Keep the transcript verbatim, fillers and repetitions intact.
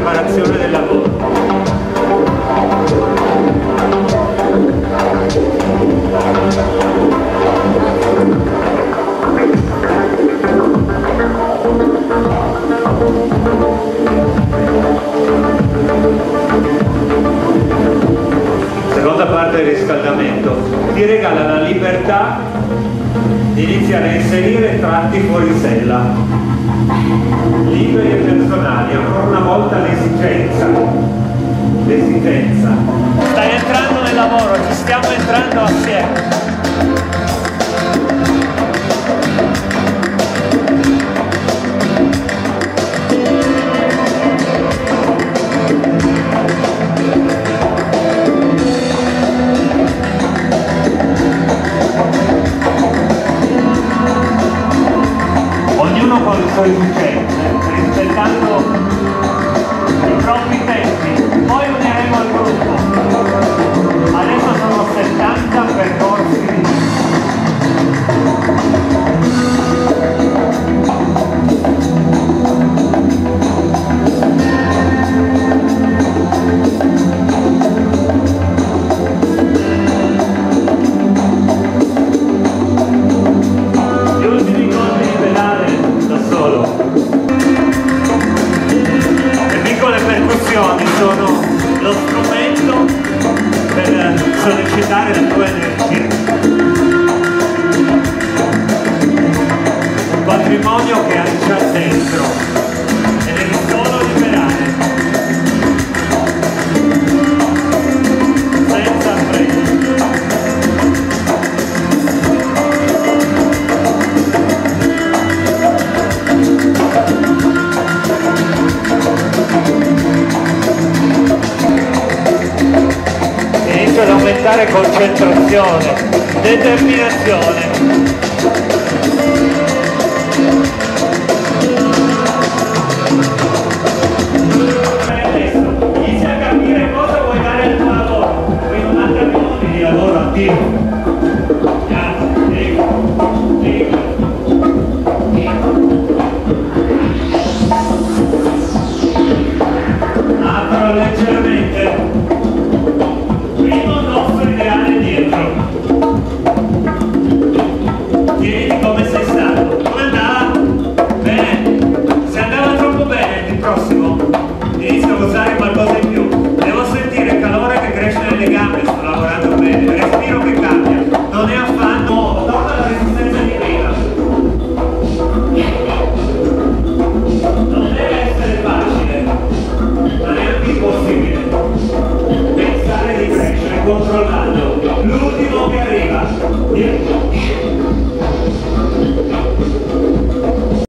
preparazione del lavoro. Seconda parte del riscaldamento, ti regala la libertà di iniziare a inserire tratti fuori sella, liberi e personali, ancora una volta l'esigenza, l'esigenza. Stai entrando nel lavoro, ci stiamo entrando assieme. Con le sue esigenze, rispettando i propri tempi, poi uniremo il gruppo. Adesso sono settanta percorsi. Gli ultimi colpi di pedale da solo. Le piccole percussioni sono lo strumento per sollecitare la tua energia. Un patrimonio che hai già dentro e devi solo liberare. Senza freni. Inizio ad aumentare concentrazione, determinazione. Inizia a capire cosa vuoi dare al tuo lavoro. Poi novanta minuti di lavoro attivo. Apro leggermente. Primo nostro ideale dietro. Tieniti come sei stato. Come andava? Bene. Se andava troppo bene, il prossimo inizio a usare qualcosa in più. Devo sentire il calore che cresce nelle gambe, sto lavorando bene. Respiro che cambia. Non è affanno. Torna alla resistenza di prima. Non deve essere facile, ma neanche impossibile. Pensare di crescere controllando l'ultimo che arriva.